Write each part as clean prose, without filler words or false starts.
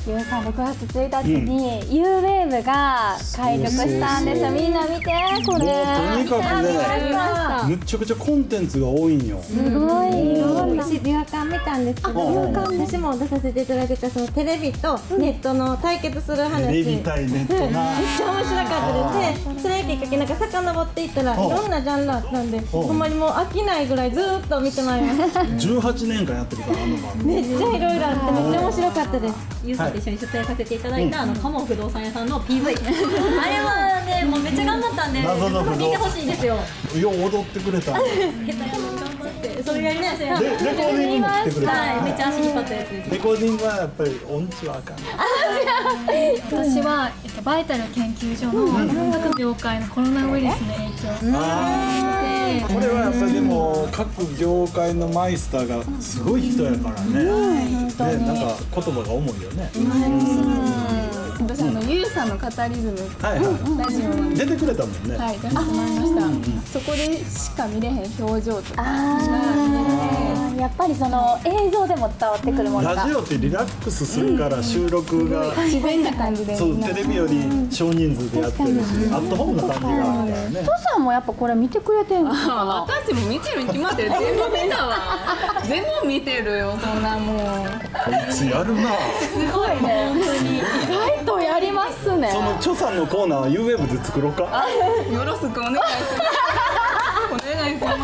ゆうさん6月1日に UWAVE が開局したんですよ。みんな見てこれ。 とにかくね、むちゃくちゃコンテンツが多いんよ。 すごい。 私ビュアカン見たんですけど、私も出させていただいてたそのテレビとネットの対決する話。 テレビ対ネットな。 めっちゃ面白かったですね。それきっかけなんか遡っていったらいろんなジャンルあったんで、ほんまにもう飽きないぐらいずーっと見てまいりました。 18年間やってるから番組。 めっちゃいろいろあってめっちゃ面白かったです。 ゆうさんと一緒に出演させていただいたカモン不動産屋さんの PV あれはねもうめっちゃ頑張ったんで謎の不動産聞いてほしいんですよ。 よう踊ってくれた。 下手やのに頑張ってそれやりますよ。 レコーディングも来てくれた。 はい、めっちゃ足引っ張ったやつです。 レコーディングはやっぱり音痴はあかん。 私は、バイタル研究所の各業界のコロナウイルスの影響これはやっぱりでも各業界のマイスターがすごい人やからね。なんか言葉が重いよね。 私ゆうさんの語りズムラジオなんで出てくれたもんね。 はい出してもらいました。そこでしか見れへん表情とかやっぱりその映像でも伝わってくるものが。 ラジオってリラックスするから収録が自然な感じでそうテレビより少人数でやってるしアットホームな感じがあるからね。 トさんもやっぱこれ見てくれてんのかな。 私も見てるに決まってる。全部見たわ。全部見てるよそんなもう。 こいつやるな。 すごいね。本当に。意外とやりますね。 そのチョさんのコーナーは UWAVE で作ろうか。 よろしくお願いします。お願いします。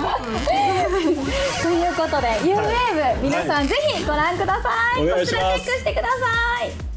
ということで UWAVE 皆さんぜひご覧ください。 お願いします。 こちらチェックしてください。